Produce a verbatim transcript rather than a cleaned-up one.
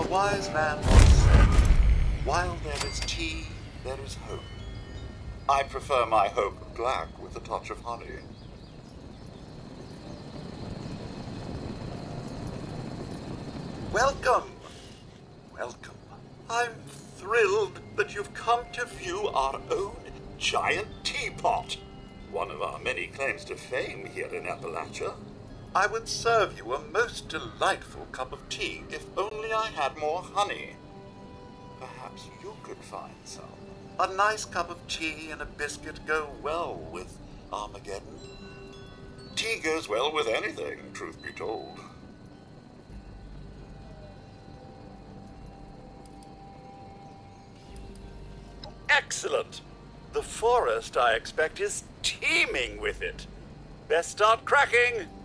wise man once said, while there is tea, there is hope. I prefer my hope black with a touch of honey. Welcome! Welcome. I'm thrilled that you've come to view our own giant teapot, one of our many claims to fame here in Appalachia. I would serve you a most delightful cup of tea if only I had more honey. Perhaps you could find some. A nice cup of tea and a biscuit go well with Armageddon. Tea goes well with anything, truth be told. Excellent! The forest, I expect, is teeming with it. Best start cracking!